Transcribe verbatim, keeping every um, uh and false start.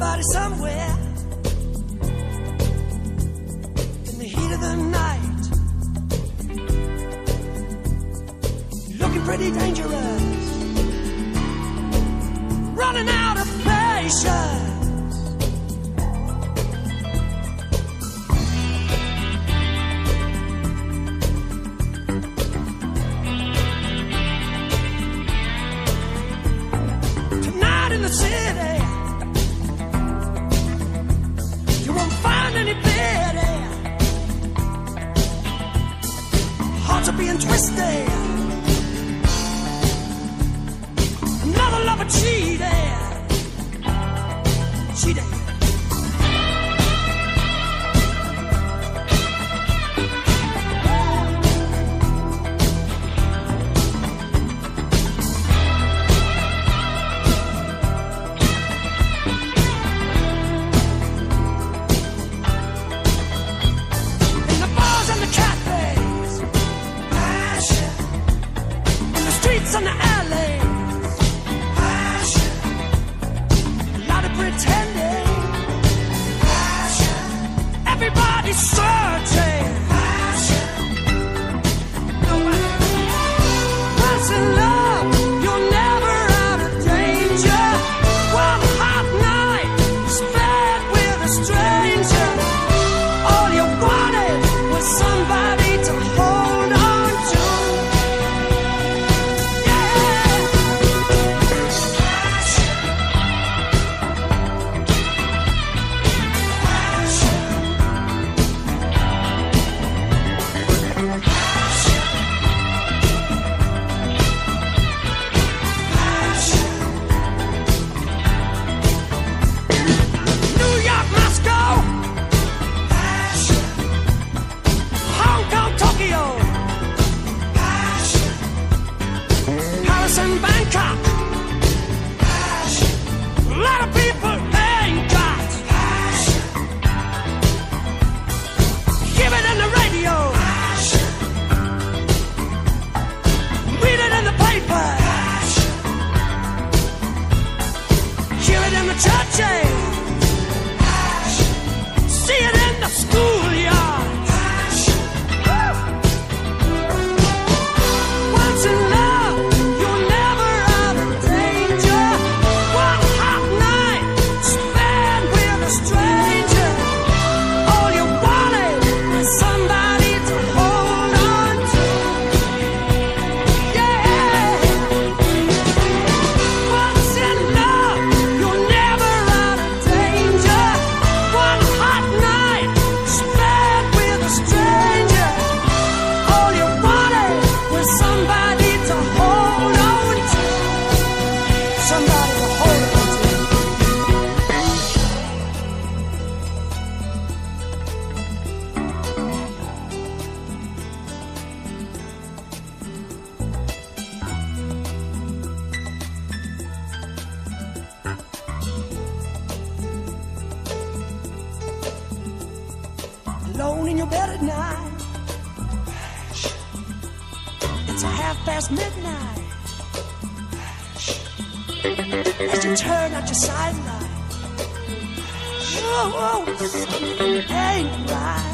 somebody somewhere in the heat of the night, looking pretty dangerous, running out of patience. Tonight in the city, you won't find any pity. Hearts are being twisted, another lover cheated, cheated. On the alleys, passion. A lot of pretending, passion. Everybody's searching, passion. Once in love, you're never out of danger. One hot night spent with a stranger. All you wanted was somebody to hold on to. And Bangkok, passion. A lot of people ain't got passion. Give it in the radio, passion. Read it in the paper, passion. Hear it in the churches, passion. See it in the schoolyard, passion. Once in love, alone in your bed at night, it's a half past midnight, as you turn out your sidelight, oh, something ain't right.